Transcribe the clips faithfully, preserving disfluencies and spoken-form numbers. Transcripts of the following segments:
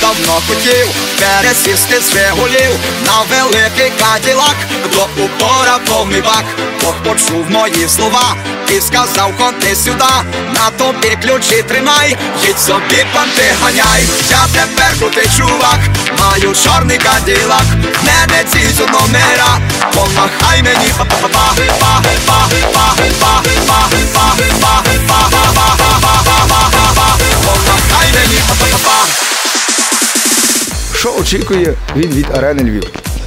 давно хотів пересісти з Жигулів на великий Каділак, до упора повний бак. Бог почув мої слова і сказав: ходи сюди, на тобі ключі тримай, їдь собі, панти ганяй. Я тепер крутий чувак, маю чорний Каділак, не не цізю номера, помахай мені, помахай мені. Що очікує він від Арени Львів?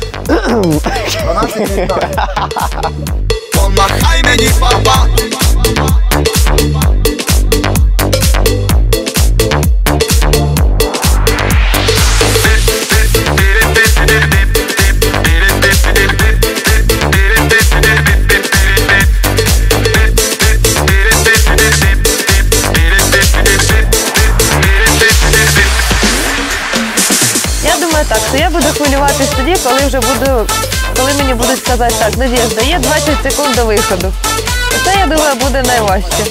Помахай мені, папа. Я думаю так, що я буду хвилюватись тоді, коли вже буду, коли мені будуть сказати: так, Надежда, є двадцять секунд до виходу. І це, я думаю, буде найважче.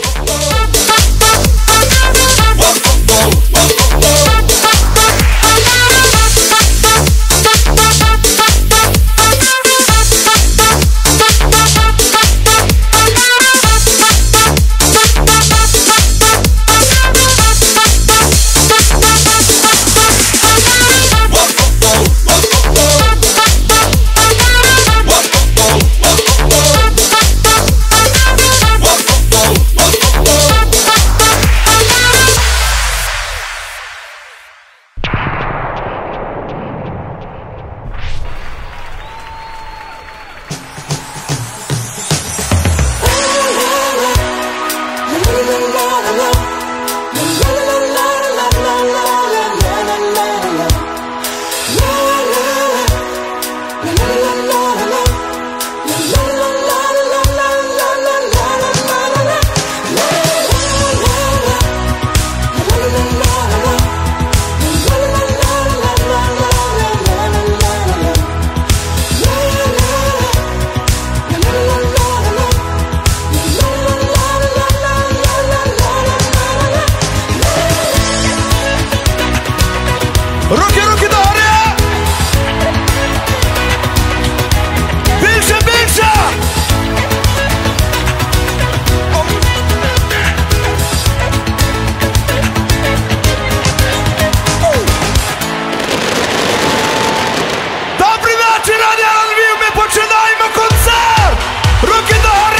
Руки, руки догори! Більше, більше! Добрий вечір, Арена Львів! Ми починаємо концерт! Руки догори!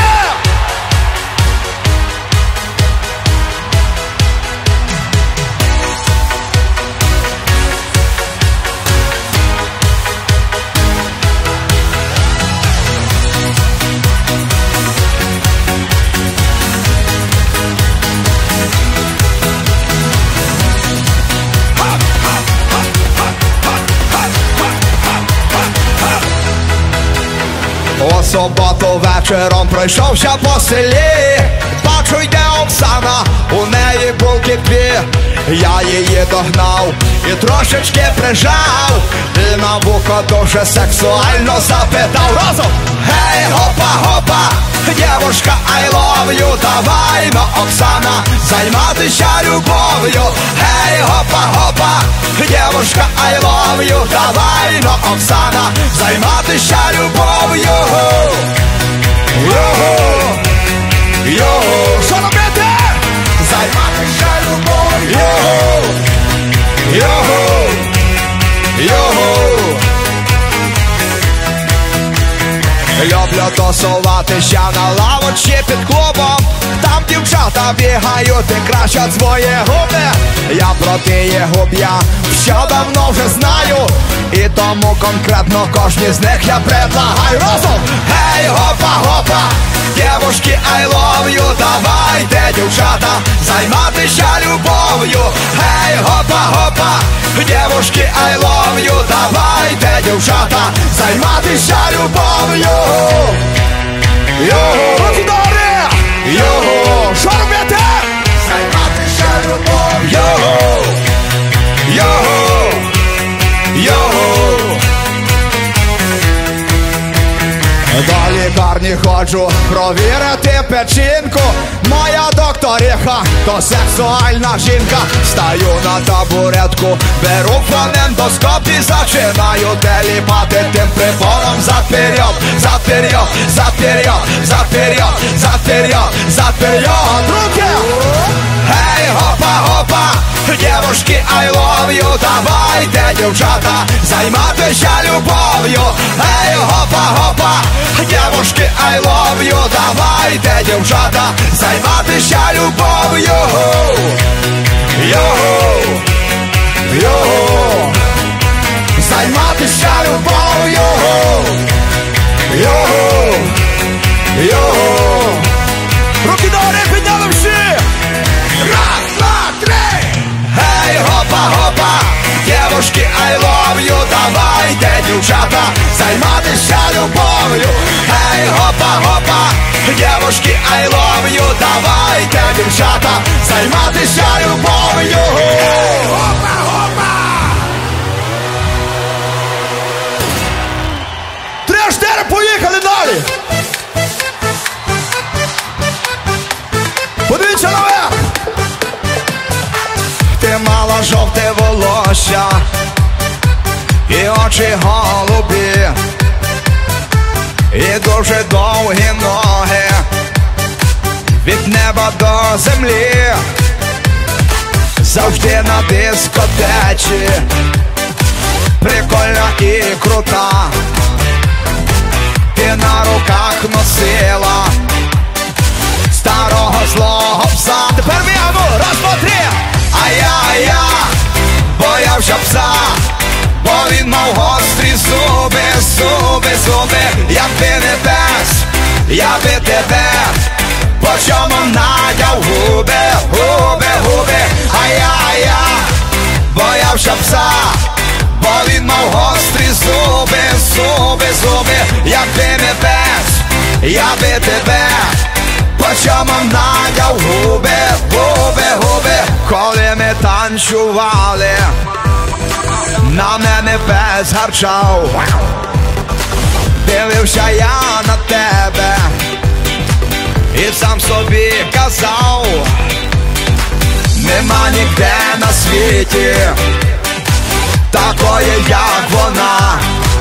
У суботу вечором пройшовся по селі, бачу, йде Оксана, у неї булки дві. Я її догнав і трошечки прижав, і на вухо дуже сексуально запитав разом: гей, гопа-гопа, дівушка, I love you, давай, но, Оксана, займатися любов'ю. Гей, гопа-гопа, дівушка, I love you, давай, но, Оксана, займатися любов'ю. Його, його, що робити? Займатися любов'ю. Його, його. Люблю тусуватися на лавочці під клубом, там дівчата бігають і кращать свої губи. Я про тієї губ я все давно вже знаю, і тому конкретно кожній з них я предлагаю разом: гей, гопа-гопа, дівушки, I love you, давайте, дівчата, займатися любов'ю. Гей, гопа-гопа, дівушки, I love you, давайте, дівчата, займатися любов'ю. Його, руки догори! Його, що робити? Займатися любов'ю. Його, його, його. До лікарні Сьогодні хочу провірити печінку. Моя докториха, то сексуальна жінка. Стаю на табуретку, беру фонендоскоп і зачинаю теліпати тим прибором. Зад-вперед, зад-вперед, зад-вперед, зад-вперед, зад-вперед, зад-вперед. Руки! Гей, гопа-гопа, девушки, I love you. Давайте, дівчата, займатися любов'ю. Гей, гопа-гопа, девушки, I love you. Давайте, дівчата, займатися любов'ю. Його, його, займатися любов'ю. Його, його. Руки догори підняли всі. Раз, два, три. Гей, гопа-гопа, девушки, I love you. Давайте, дівчата, займатися любов'ю. Гей, гопа-гопа, девушки, I love you. Давайте, дівчата, займатися любов'ю. Гей, гопа-гопа. Три-чотири, поїхали далі. Подивіться наверх. Ти мала жовте волосся і очі голубі, і дуже довгі ноги від неба до землі. Завжди на дискотеці, прикольна і крута. Ти на руках носила старого злого пса. Тепер в'яву, раз, два, три. А я, а я боявся пса, бо він мав гострі зуби, зуби, зуби. Якби не пес, я би тебе по чому надяв губи, губи, губи. А я, а я боявся пса, бо він мав гострі зуби, зуби, зуби. Якби не пес, я би тебе по чому надяв губи, губи, губи. Коли ми танцювали, на мене пес гарчав. Дивився я на тебе і сам собі казав: нема ніде на світі такої, як вона.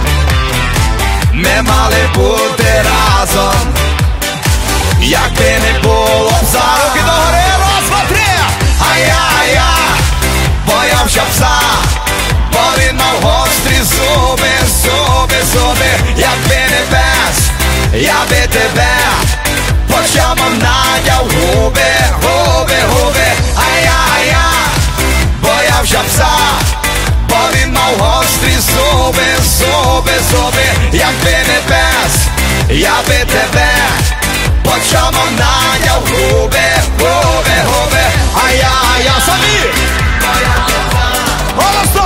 Ми мали бути разом, якби не було пса. Руки догори, раз, два, три. А я, а я боявся пса, бо він мав гострі зуби, зуби, зуби. Якби не пес, я би тебе по чому надяв губи, губи, губи. А я, а я боявся пса, бо він мав гострі зуби, зуби, зуби. Якби не пес, я би тебе по чому надяв губи, губи, губи. А я, а я самі. Голосно.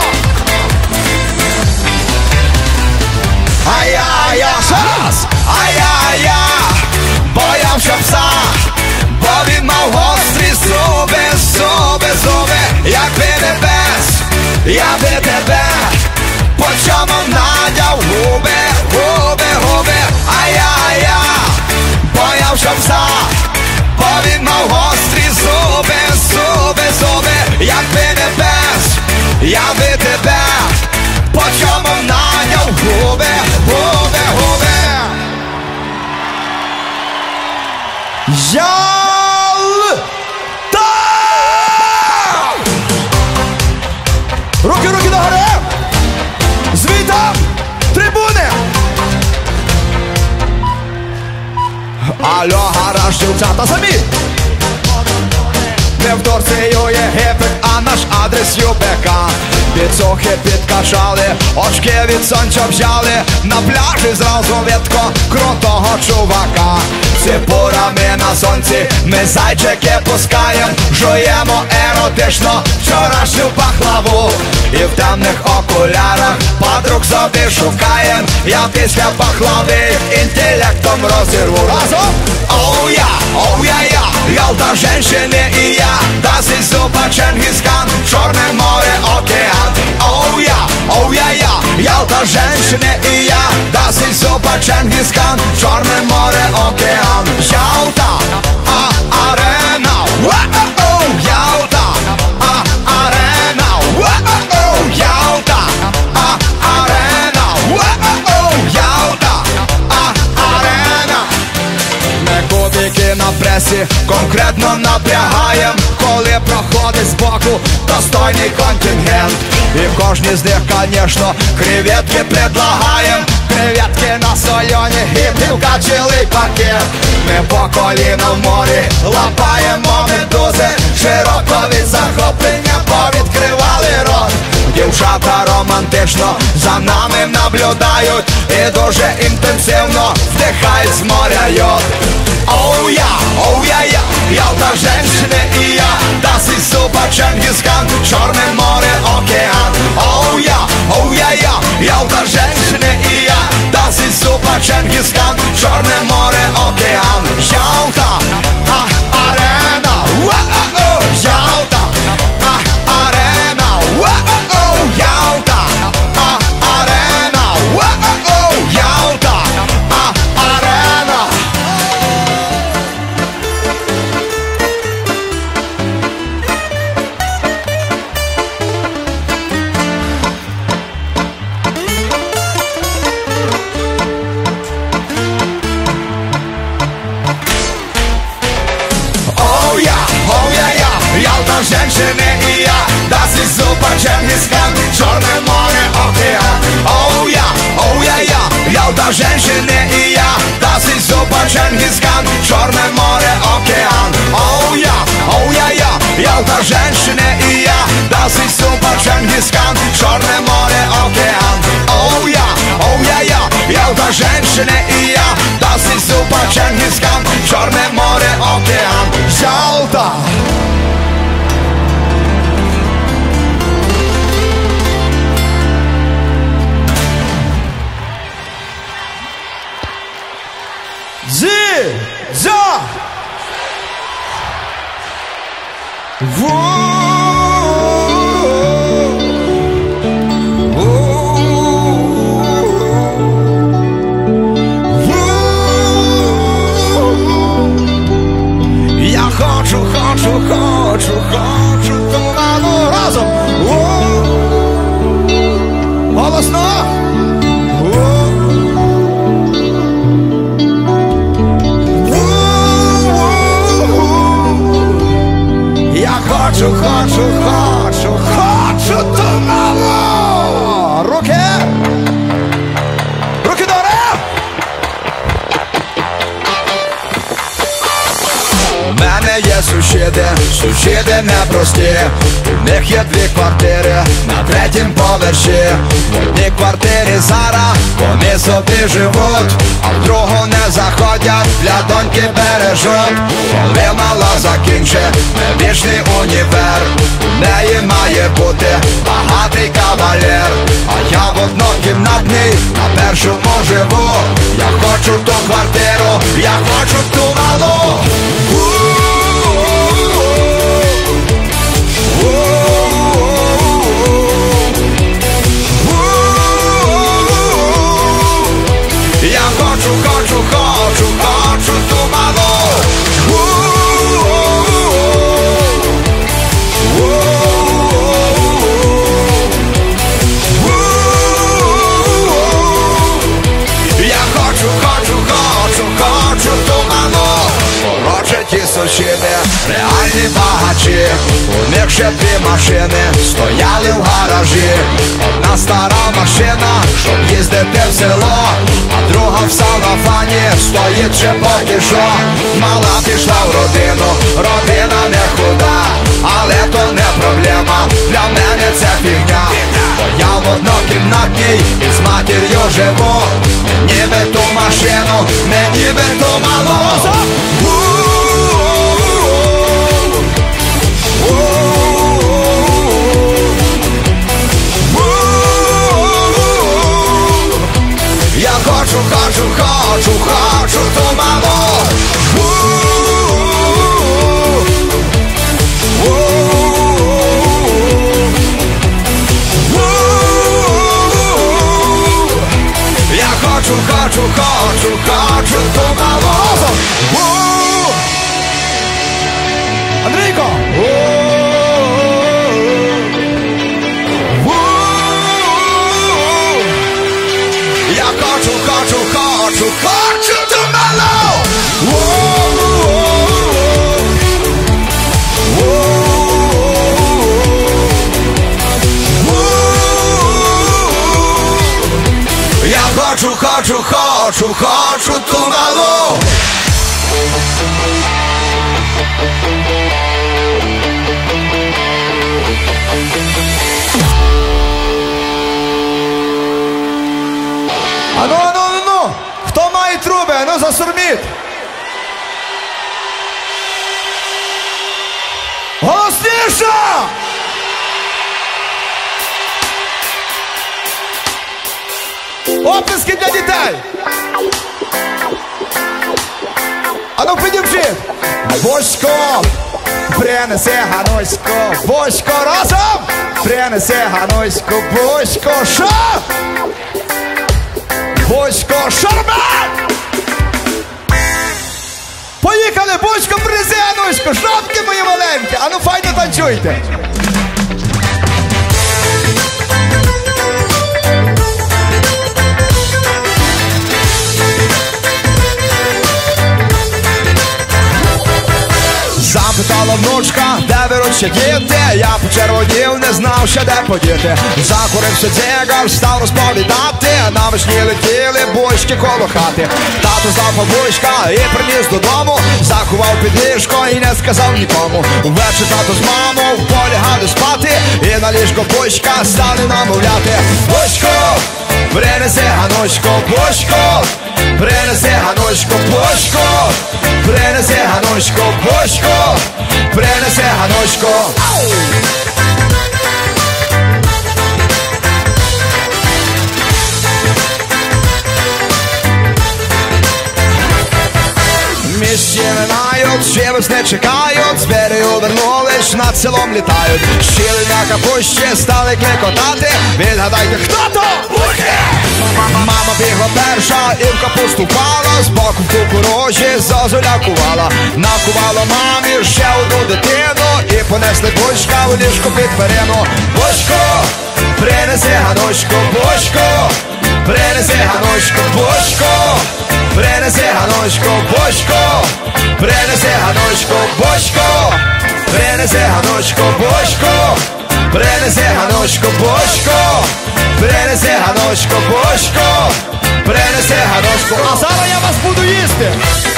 А я, а я, ще раз. А я, а я боявся пса, бо він мав гострі зуби, зуби, зуби. Якби не пес, я би тебе по чому надяв губи, губи, губи. А я, а я боявся пса, бо він мав гострі зуби, зуби, зуби. Якби не пес, я би тебе по чому надяв губи, губи, губи. Ял! Так! Руки, руки догори! Звідти! Трибуни! Алло, гараж, дівчата самі! Не в Турцію Єгипет, а наш адрес ю пе ка. Біцухи підкачали, очки від сонця взяли. На пляжі зразу видко крутого чувака. Ципурами на сонці ми зайчики пускаєм. Жуємо еротично вчорашню пахлаву. І в темних окулярах подруг собі шукаєм. Я після пахлави інтелектом розірву. Разом! Оу я, оу я, я, Ялта, женщини і я. Das ist super Genghis Khan, Чорне море, океан. Оу я, оу я, я, Ялта, женщини і я. Das ist super Чингіс-хан, Чорне море, океан. Ялта, а арена, Уа-о-о, Ялта, а арена, Уа-о-о, Ялта, а арена, Уа-о-о, Ялта, а арена. Ми кубики на пресі конкретно напрягаєм, коли проходить збоку достойний контингент. І в кожній з них, конечно, креветки предлагаєм. Креветки на сольоні і півкачелий пакет. Ми по коліна в морі лапаємо медузи, широко від захоплення повідкривали рот. Дівчата романтично за нами наблюдають і дуже інтенсивно вдихають з моря йод. Оу я, оу я, я, Ялта, женщини і я, das ist super Чингіс-хан, Чорне море, океан. Оу я, оу я, я, Ялта, женщини і я, das ist super Чингіс-хан, Чорне море, океан. Ялта, а арена, уа-о-о, Ялта, а арена, уа-о-о, Ялта, а арена, уа-о-о, Ялта, а арена. Ялта, женщины и я, das ist super Чингіс-хан, Чорне море, океан. Оу я, оу я, я, Ялта, женщины и я, das ist super Чингіс-хан, Чорне море, океан. Оу я, оу я, я, Ялта, женщины и я, das ist super Чингіс-хан, Чорне море, океан. Оу я, оу я, я, Ялта, женщины и я, das ist super Чингіс-хан, Чорне море, океан. Ялта. Зи, за, во. Я хочу, хочу, хочу, хочу туману разом. Голосно. Хочу, хочу, хочу, хочу туману! Руки! Руки догори! У мене є сусіди, сусіди непрості. У них є дві квартири на третім поверсі. В одній квартирі зараз вони собі живуть, а в другу не заходять, для доньки бережуть. Коли мала закінчить медичний універ, у неї має бути багатий кавалер. А я в однокімнатній на першому живу. Я хочу ту квартиру, я хочу ту малу. Я хочу, хочу, хочу, хочу ту малу. Я хочу, хочу, хочу, хочу ту малу. Короче, ті сусіди, реальні багачі. У них ще дві машини стояли в гаражі. Одна стара машина, щоб їздити в село, а друга в салафані стоїть ще поки що. Мала пішла в родину, родина не худа, але то не проблема, для мене це фігня. Бо я в однокімнатній із матір'ю живу. Мені би ту машину, мені би ту малу. Я хочу, хочу, хочу, хочу ту малу. Я хочу, хочу, хочу. хочу, хочу ту малу. Я хочу, хочу, хочу, хочу ту малу. Ану, ану, ану, ану! Хто має труби? Ану, засурміть! Голосніше! Оплески для дітей! Ану, підівчіть! Бочко, принеси Ганусько, бочко разом, принеси Ганусько, бочко, що? Бочко, шарман! Поїхали, бочко, принеси Ганусько, жабки мої маленькі, ану файно танцюйте! Запитала внучка, де беруться діти. Я почервонів, не знав ще де подіти. Закурився дзигар, став розповідати. Навесні летіли бочки коло хати. Тато здав бабуська і приніс додому. Заховав під ліжко і не сказав нікому. Ввечері тато з мамою в полі гали спати. І на ліжко бочка стали намовляти. Бочко, принеси Ганусько, бочко, принеси Ганусько, бочко, принеси Ганусько, бочко, принеси Ганусько. Місті минають, всі весни чекають, звірі увернулись, над селом літають. Щили на капущі стали кликотати. Відгадайте, хто то? Мухи! Мама бігла перша і в капусту впала. Збоку в кукурузі зозуля кувала. Накувала мамі ще одну дитину. І понесли бочка в ліжко під перину. Бочко, принеси Ганусько, бочко, принеси Ганусько, бочко, принеси Ганусько, бочко, принеси Ганусько, бочко, принеси Ганусько, бочко, принеси Ганусько, бочко, принеси Ганусько, бочко, принеси Ганусько. А зараз я вас буду їсти!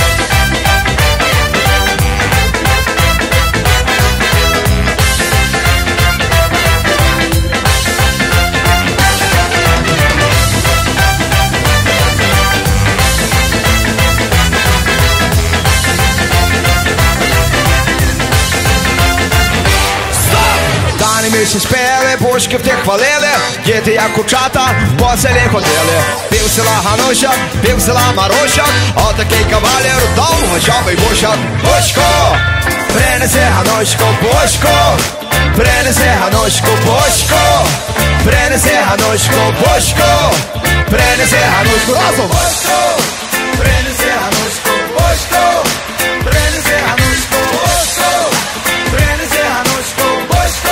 Місяць пили, бочки в тих хвалили. Діти як курчата по селі ходили. Пів села Гануся, пів села Маруся. Отакий кавалер, довгочовий бущак. Бочко, принеси Ганусько, бочко, принеси Ганусько, бочко, принеси Ганусько, бочко, принеси Ганусько разом. Бочко, принеси Ганусько, бочко, принеси Ганусько, бочко, принеси Ганусько, бочко.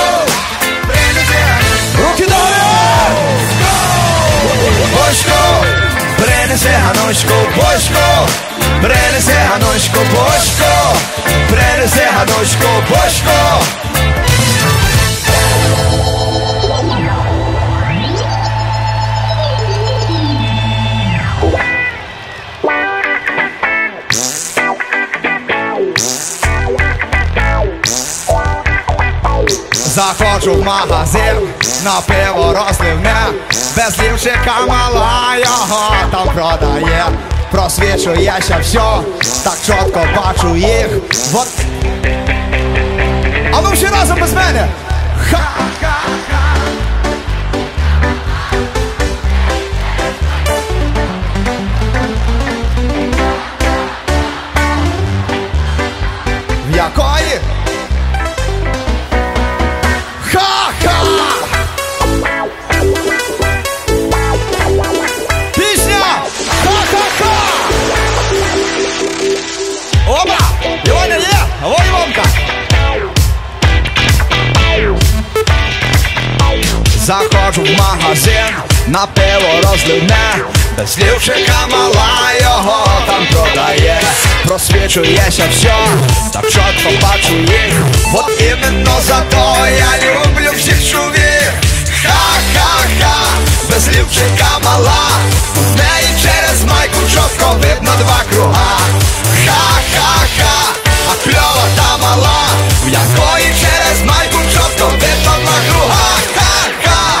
Руки далі! Бочко, принеси Ганусько, бочко, принеси Ганусько, бочко, принеси Ганусько, бочко. Заходжу в магазин, на пиво розливне. Без лівчика мала його там продає. Просвічує ще все, так чітко бачу їх. Вот. А ну всі разом без мене! Ха-ха-ха. В якої? Ха-ха! Пісня! Ха-ха-ха! Опа! Іваня є! А во Іванка! Заходжу в магазин, на пиво розливне, без лівчика мала його там продає. Просвічується все, так чітко бачу їх. От іменно за то я люблю всіх чоловік. Ха-ха-ха, без лівчика мала, в неї через майку чітко видно два круга. Ха-ха-ха, а кльова та мала, в якої через майку чітко видно два круга. Ха-ха.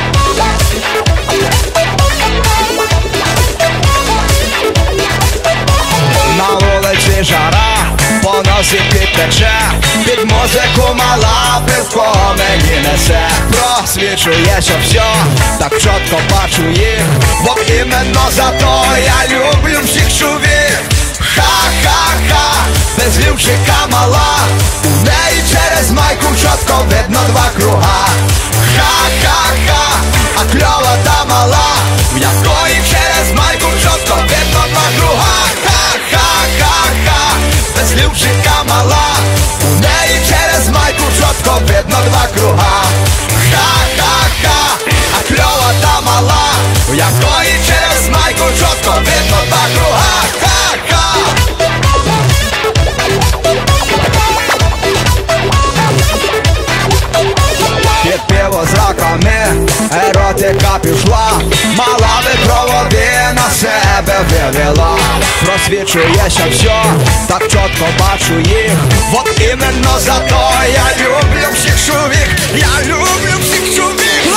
На вулиці жара, по носі підтече, під музику мала пивко мені несе. Просвічується все, так чітко бачу їх. Бо іменно за то я люблю всіх чоловік. Ха-ха-ха, без лівчика мала, в неї через майку чітко видно два круга. Ха-ха-ха, а кльова та мала, в якої через майку чітко видно два круга. Ха-ха-ха, без лівчика мала, у неї через майку чітко видно два круга. Ха-ха-ха, а кльова та мала, в якої через майку чітко видно два круга. Ха-ха. Під пиво з раками еротика пішла, мала би проводи на себе вивела. Просвічується все, так чітко бачу їх. От іменно за то я люблю всіх чоловік. Я люблю всіх чоловік.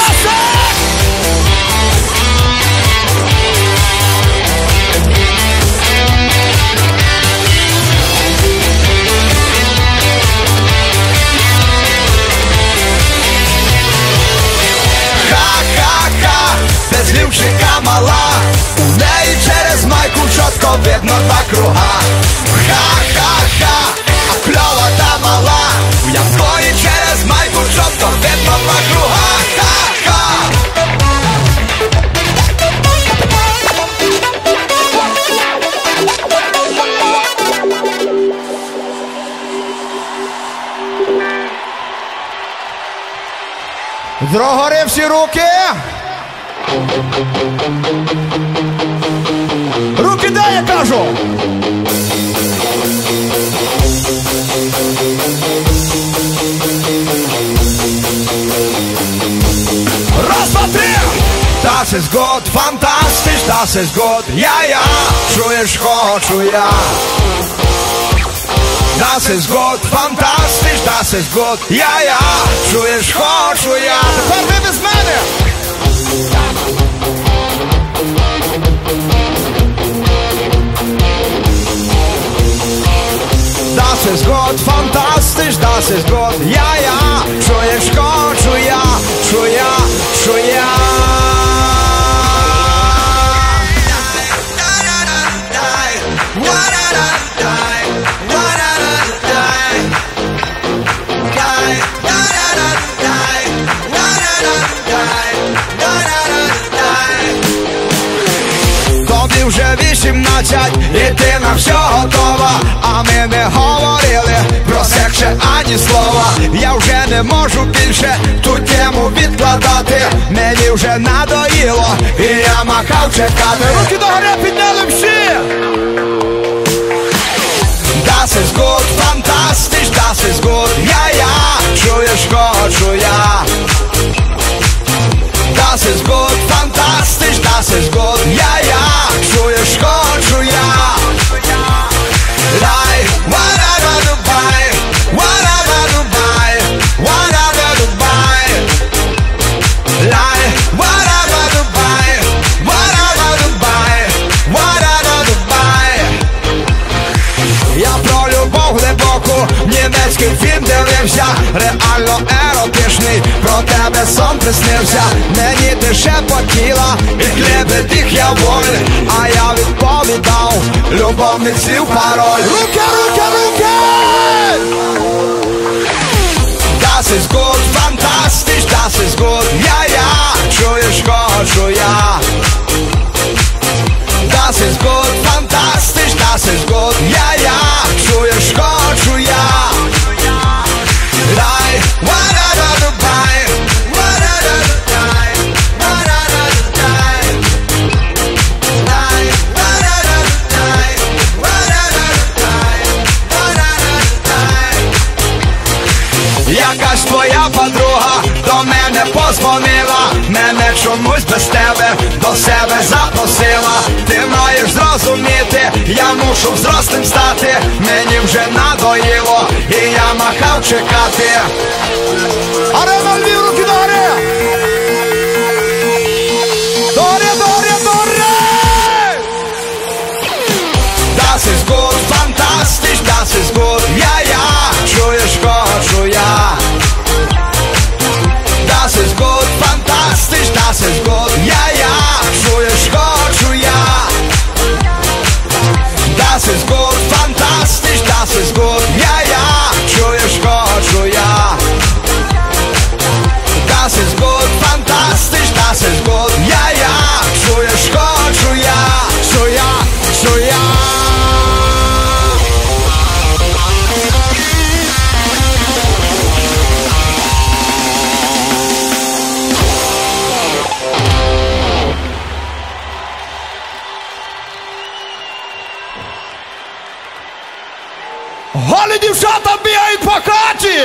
Без лівчика мала, у неї через майку чітко видно два круга. Ха-ха-ха, а кльова та мала, в якої через майку чітко видно два круга. Ха-ха. Догори всі руки! Руки дай, я кажу! Раз, два, три! Das ist gut, fantastisch, das ist gut, ja, ja, чуєш, хочу я. Das ist gut, fantastisch, das ist gut, ja, ja, чуєш, хочу я. Тепер ви без мене! Das ist gut, fantastisch, das ist gut, ja, ja, чуєш, хочу я, чую я, чую я. Тобі вже вісімнадцять, і ти на все готова, а ми не говорили про секс ще ані слова. Я вже не можу більше ту тему відкладати, мені вже надоїло, і я махав чекати. Руки догори підняли всі! Das ist gut, fantastisch, das ist gut, ja, ja, чуєш, хочу я. Das ist gut, fantastisch, das ist gut, ja, ja, чуєш, хочу я. Дай, whatever Dubai, whatever Dubai, whatever Dubai. Дай, whatever Dubai, whatever Dubai, whatever Dubai. Я про любов глибоку, німецький фільм дивився, реально еротичний, про тебе сон приснився. Мені ти шепотіла, і хліби тих я воль, а я відповідав, любовних слів пароль. Руки, руки, руки! Das ist gut, fantastisch, das ist gut, ja, ja, чуєш, хочу я. Das ist gut, fantastisch, das ist gut, ja, ja, чуєш, хочу я. Дай, whatever Dubai, whatever Dubai, whatever Dubai. позвонила, мене чомусь без тебе до себе запросила. Ти маєш зрозуміти, я мушу взрослим стати. Мені вже надоїло, і я махав чекати. Арена Львів, руки догори! Догори, догори, догори! Das ist gut, fantastisch, das ist gut, ja, ja, чуєш, хочу я. Das ist gut, fantastisch, das ist gut, ja, ja, чуєш, хочу я. Das ist gut, fantastisch, das ist gut, ja, ja, чуєш, хочу я. Das ist gut, fantastisch, das ist gut, ja, ja, чуєш, хочу я. Що я, що я. Голі дівчата бігають по хаті!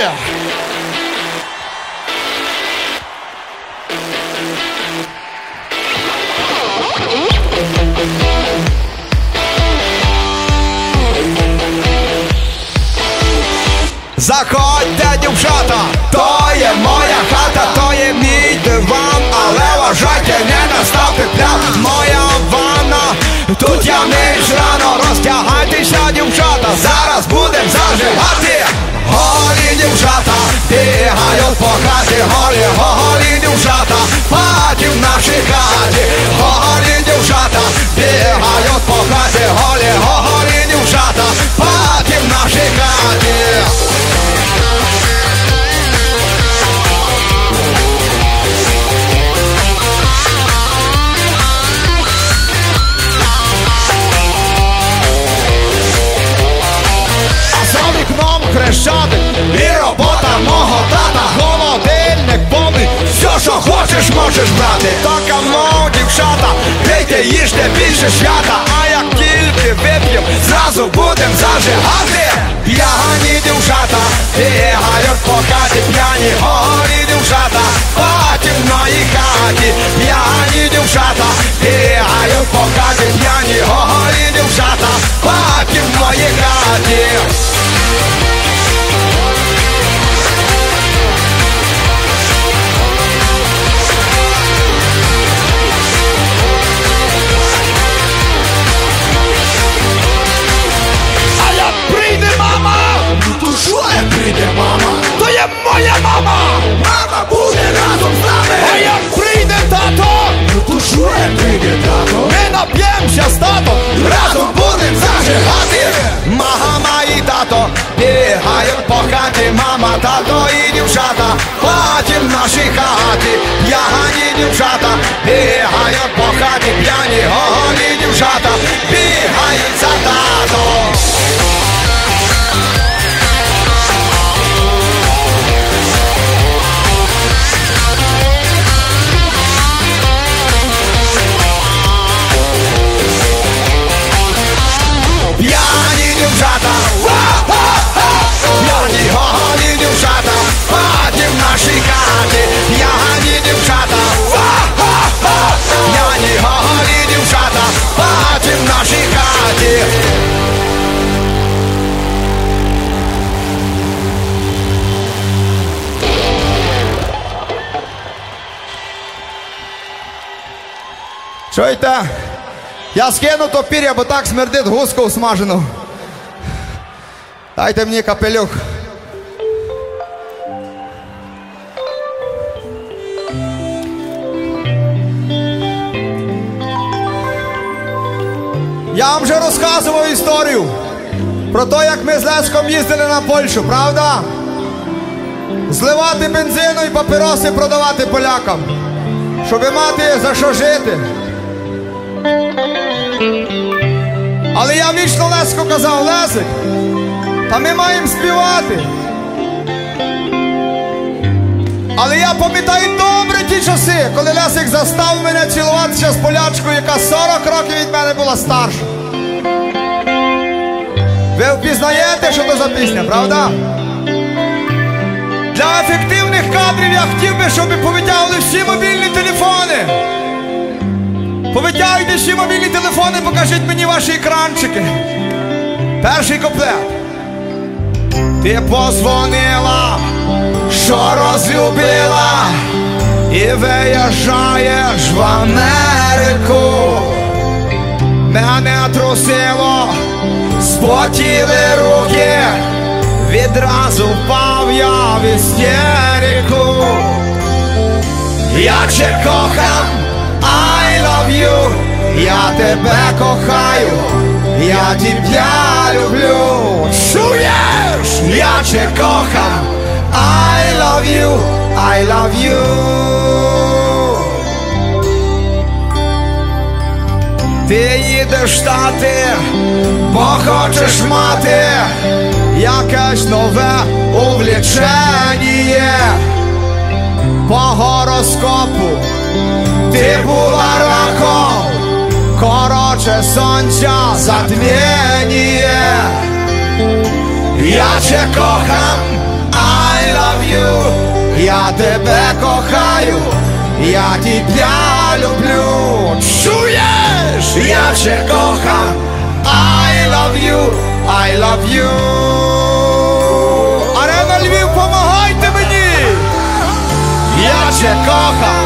Заходьте, дівчата, то є моя хата, то є мій диван, але вважайте, не наставте плям. Моя ванна, тут я ніч рано, розтягайтеся, дівчата, зараз будем зажигати. Голі дівчата, бігають по хаті, голі, голі дівчата, паті в нашій хаті. Голі дівчата, бігають по хаті, голі, голі дівчата, паті в нашій хаті. Хрещатик і робота мого тата, холодильник повний, все, що хочеш, можеш брати. То кому, дівчата, пийте, їжте більше свята, а як тільки вип'єм, зразу будем зажигати. П'яні дівчата, бігають по хаті, п'яні голі дівчата, паті в моїй хаті. П'яні дівчата, бігають по хаті, п'яні голі дівчата, паті в моїй хаті. Прийде мама, То є моя мама! мама буде разом з нами. А як прийде тато, То що як прийде тато? ми нап'ємося з татом! Разом будем зажигати. Мама і тато бігають по хаті, мама, тато і дівчата, паті в нашій хаті. П'яні дівчата бігають по хаті, п'яні голі дівчата бігають за тато. П'яні дівчата, п'яні голі дівчата, паті в нашій хаті. П'яні дівчата, п'яні голі дівчата, паті в нашій хаті. Чуєте? Я скину то пір'я, бо так смердить гуску смажену. Дайте мені капелюх. Я вам вже розказував історію про те, як ми з Леском їздили на Польщу, правда? Зливати бензину і папіроси продавати полякам, щоб мати за що жити. Але я вічно Лесику казав: Лесик, та ми маємо співати. Але я пам'ятаю добре ті часи, коли Лесик застав мене цілуватися з полячкою, яка сорок років від мене була старша. Ви впізнаєте, що то за пісня, правда? Для ефективних кадрів я хотів би, щоб ви повитягли всі мобільні телефони. Повитягуйте всі мобільні телефони, покажіть мені ваші екранчики. Перший куплет. Ти позвонила, що розлюбила, і виїжджаєш в Америку. Мене трусило, спотіли руки, відразу впав я в істерику. Я тебе кохам, I love you, я тебе кохаю, я тебя люблю. Чуєш? Я тебе кохам, I love you, I love you. Ти їдеш в Штати, бо хочеш мати якесь нове увлечення. По гороскопу ти була раком, короче сонця затміння. Я тебе кохам, I love you, я тебе кохаю, я тебя люблю. Чуєш? Я тебе кохам, I love you, I love you. Арена Львів, помагайте мені. Я тебе кохам,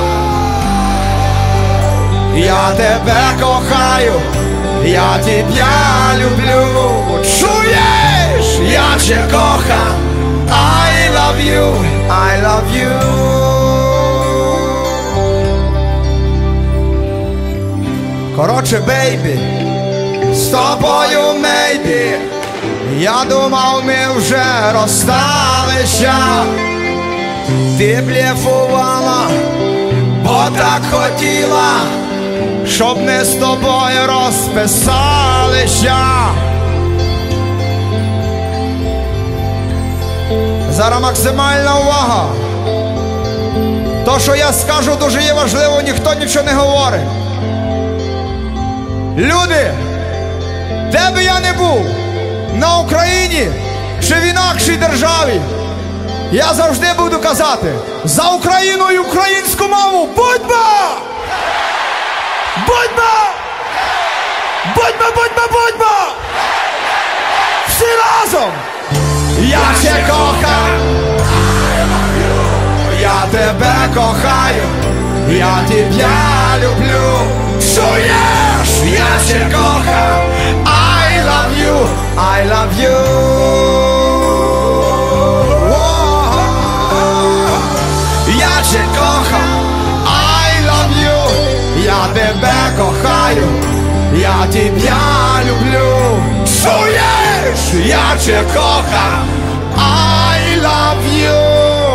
я тебе кохаю, я тебя люблю. Чуєш? Я тебе кохам, I love you, I love you. Короче, бейбі, з тобою мейбі, я думав, ми вже розсталися. Ти блефувала, бо так хотіла, щоб ми з тобою розписалися. Зараз максимальна увага. То, що я скажу, дуже є важливо, ніхто нічого не говорить. Люди, де би я не був, на Україні чи в інакшій державі, я завжди буду казати: за Україну і українську мову! Будьмо! Будьмо! Будьмо, будьмо, будьмо! Всі разом! Я тебе кохаю, я тебе кохаю, я тебя люблю. Чуєш? Я тебе кохаю, I love you, I love you. Я тебе кохаю, I love you, я тебе кохаю, я тебя люблю. Чуєш? Я тебе кохаю, I love you.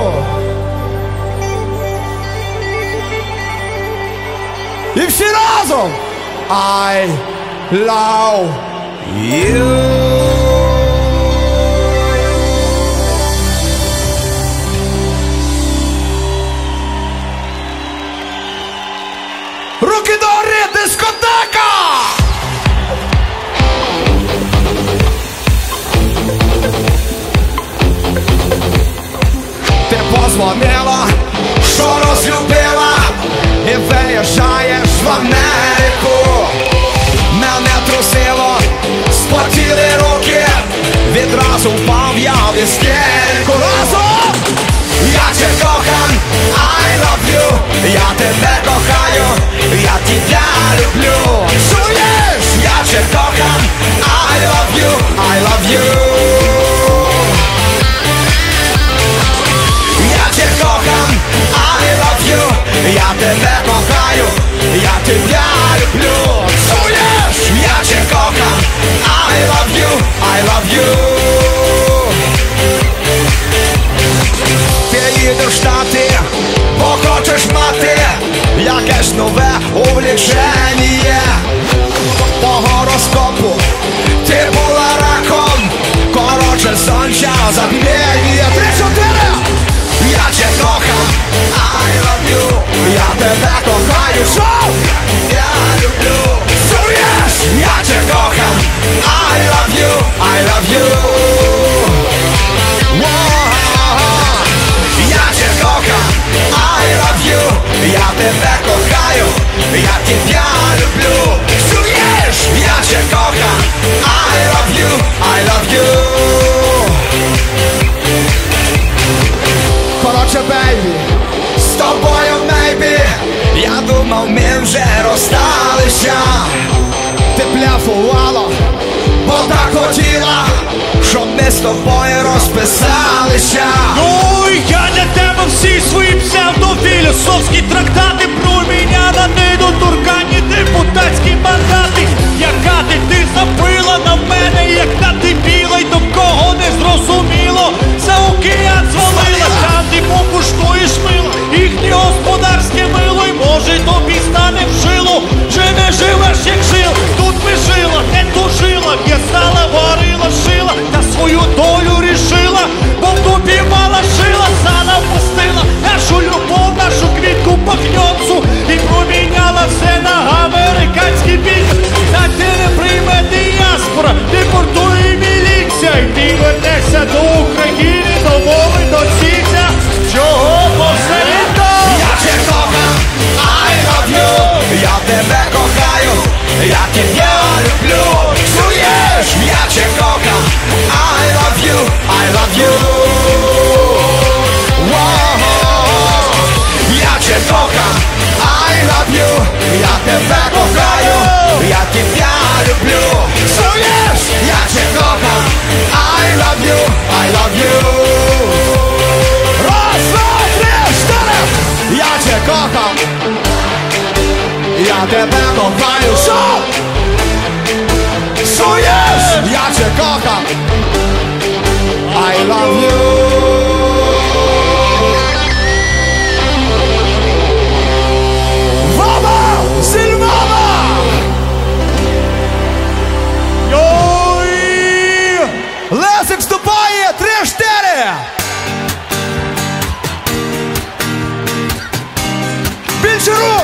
І всі разом! I love you. Руки догори, дискотека! Ти позвонила, що розлюбила, і виїжджаєш в Америку. Мене трусило, спотіли руки, відразу впав я в істерику. Разом! Я тебе кохам, I love you, я тебе кохаю, я тебя люблю. Чуєш? Я тебе кохам, I love you, I love you. Я тебе кохам, I love you, я тебе кохаю, я тебя люблю. Чуєш? Я тебе кохам, I love you, I love you. Ти їдеш в Штати, бо хочеш мати якесь нове увлечення. По гороскопу ти була раком, короче сонця затміння. Три-чотири! Я тебе кохам, I love you, я тебе кохаю, що? Я люблю. Чуєш? Я тебе кохам, I love you, I love you. розсталися. Ти бляфувала, Бо так хотіла, щоб ми з тобою розписалися. Ой, я для тебе всі свої псевдофілософські трактати про мене на недоторканні депутатські мандати. Яка ти, ти забила на мене, як на дебіла, й до кого не зрозуміло. За океан звалила, там ти покуштуєш мило, їхнє господарське мило, й може тобі стане в жилу. Чи не живеш, як жил, тут би жила, не тужила, в'язала, варила, шила, та свою долю рішила, бо в дупі мала шила, сана впустила нашу любов, нашу квітку пахньонцу, і проміняла все на американський бік. Та ти не прийме діаспора, депортує міліція, і ти вернешся до України, до мови, до сіця, чого повселіто? Я тебе кохаю, I love you. Я тебе кохаю, я тебе люблю. Чуєш? Я тебе кохаю, I love you, I love you. Воу. Я тебе кохаю, I love you. Я тебе кохаю, я тебе люблю. Чуєш? Я тебе кохаю, I love you, I love you. Раз, два, три, чотири. я тебе кохам, я тебе кохаю. Що? Чуєш? Я тебе кохам, I love you. Вова! Сильвова! Йой! Лесик вступає, три-чотири. Більше рук.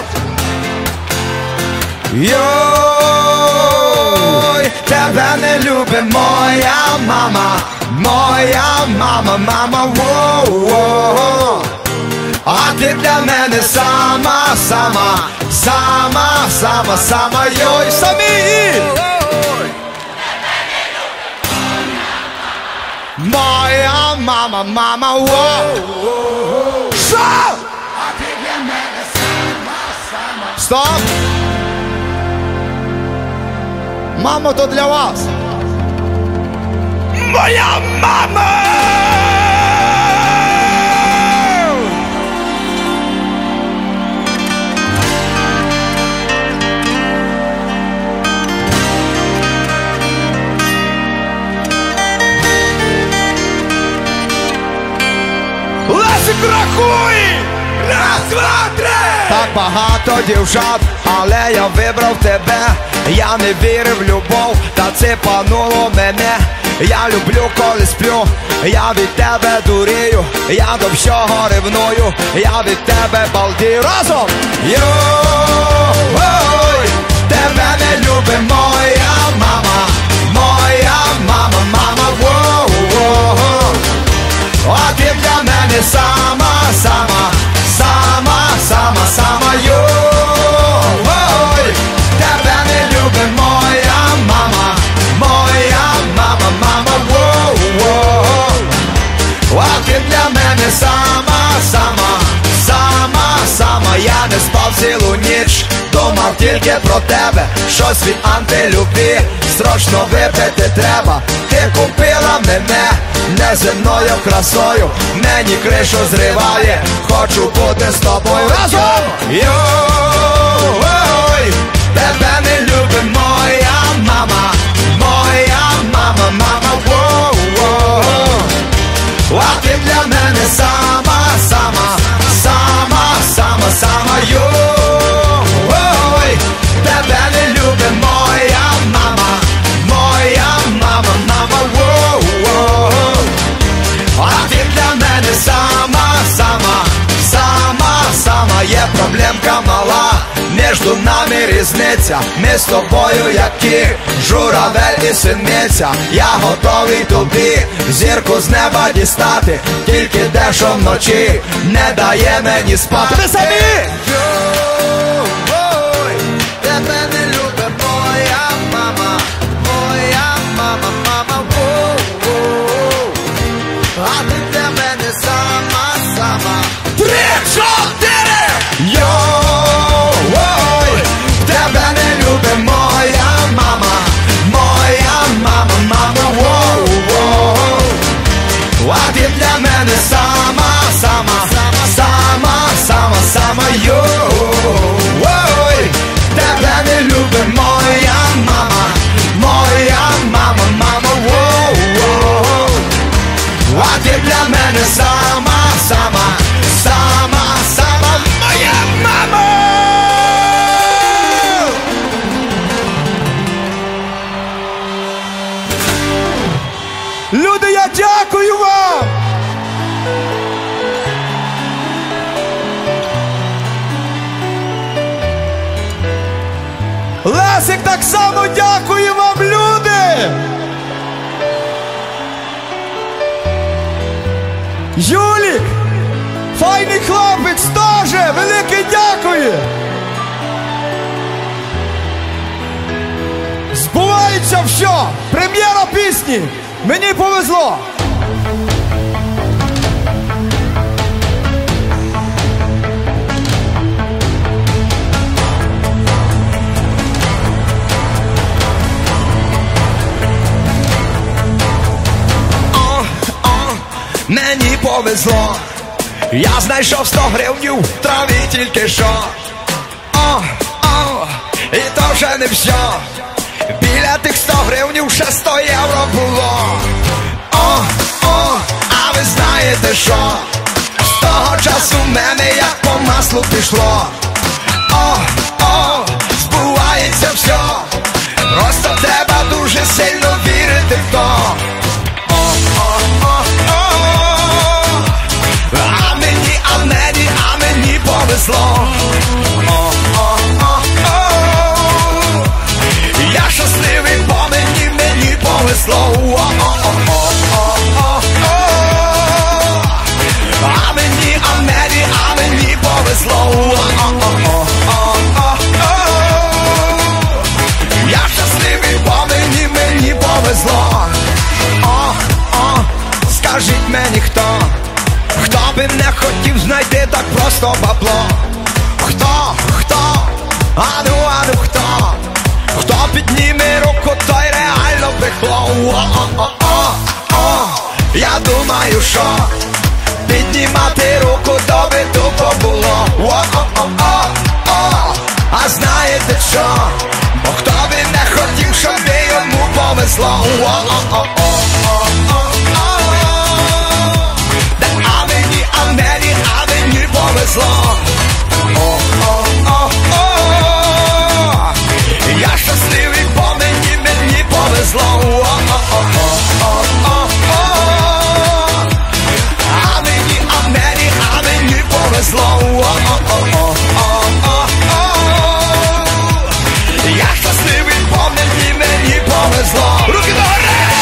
Йой, тебе не любить моя мама, моя мама, мама, воу-воу. А ти для мене сама, сама, сама, сама, сама, йой, самі. Моя мама, мама, воу. Що? Стоп. Мамо, то для вас. Моя мама! Лесик, рахуй! Раз, два, три! Так багато дівчат, але я вибрав тебе. Я не вірив в любов, та це пануло мене. Я люблю, коли сплю, я від тебе дурію, я до всього ревную, я від тебе балдію. Разом! Йой, тебе не любить моя мама, моя мама, мама, воу-воу. А ти для мене сама, сама, сама, сама, сама, йой. Тебе не любить моя мама, моя мама, мама, воу-воу. А ти для мене сама, сама, сама, сама. Я не спав цілу ніч, думав тільки про тебе. Щось від антилюбі срочно випити треба. Ти купила мене неземною красою, мені кришу зриває, хочу бути з тобою. Разом! Йой, тебе не любить моя мама, моя мама, мама, воу-воу. А ти для мене сама, сама, сама, сама, сама, йой. Тебе не любить моя мама, моя мама, мама, воу-воу. А ти для мене сама, сама, сама, сама. Є проблемка мала, між нами різниця. Ми з тобою як ті, журавель і синиця. Я готовий тобі зірку з неба дістати, тільки те, що вночі не дає мені спати. Ви самі! Йой, тебе не любить моя мама, моя мама, мама, воу-воу. А ти для мене сама, сама. Три, чотири! Йой, Лесик, так само дякую вам, люди! Юлік, файний хлопець, теж велике дякую! Збувається все! Прем'єра пісні! Мені повезло! Мені повезло, я знайшов сто гривнів в траві тільки що. О, о, і то вже не все. Біля тих сто гривнів ще сто євро було. О, о, а ви знаєте що? З того часу в мене як по маслу пішло. О, о, збувається все. Просто треба дуже сильно вірити в то. Повезло. О, о, о, о. Я щасливий, бо мені, мені повезло. О, о, о, о, о, о. А мені, а мені, а мені повезло. О, о, о, о, о, о. Я щасливий, бо мені, мені повезло. О, о, скажіть мені хто, хто би не хотів знайти так просто бабло? Хто, хто, ану, ану, хто? Хто підніме руку, той реально брехло. О-о-о-о, я думаю, що піднімати руку, то би тупо було. О-о-о-о, а знаєте що? Бо хто би не хотів, щоб йому повезло. О-о-о-о-о. Повезло. О, о, о, о. Я щасливий, бо мені, мені повезло. О, о, о, о, о, о. А мені, а мені, а мені повезло. О, о, о, о, о, о. Я щасливий, бо мені, мені повезло. Руки догори!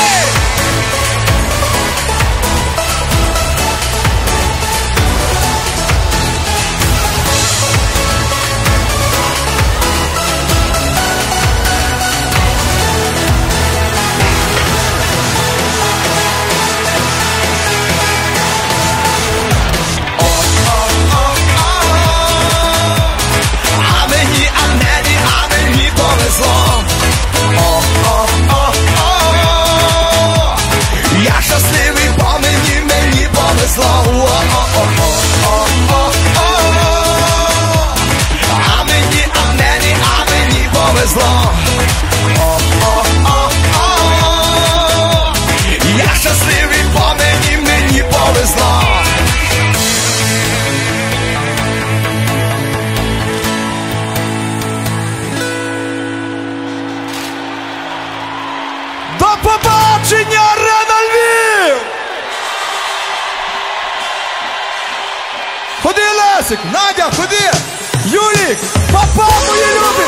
Я щасливий, бо мені, мені повезло. До побачення, Арена Львів! Ходи, Лесик, Надя, ходи! Юлік, папа, мої любі!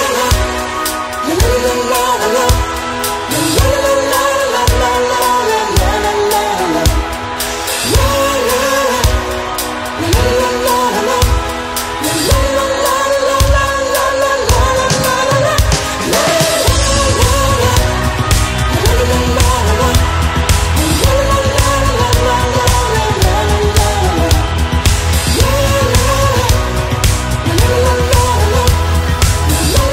La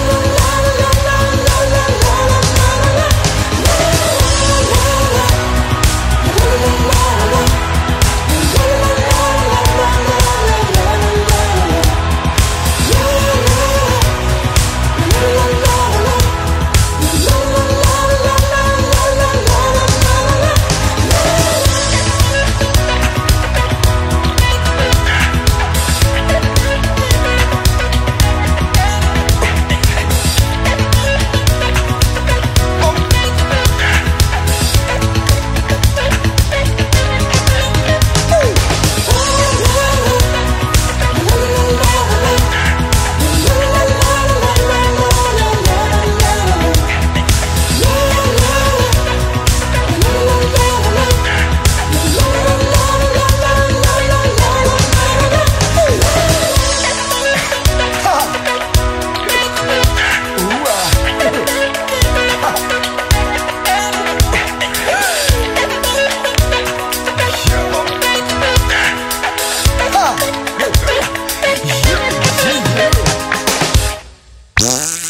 Bye.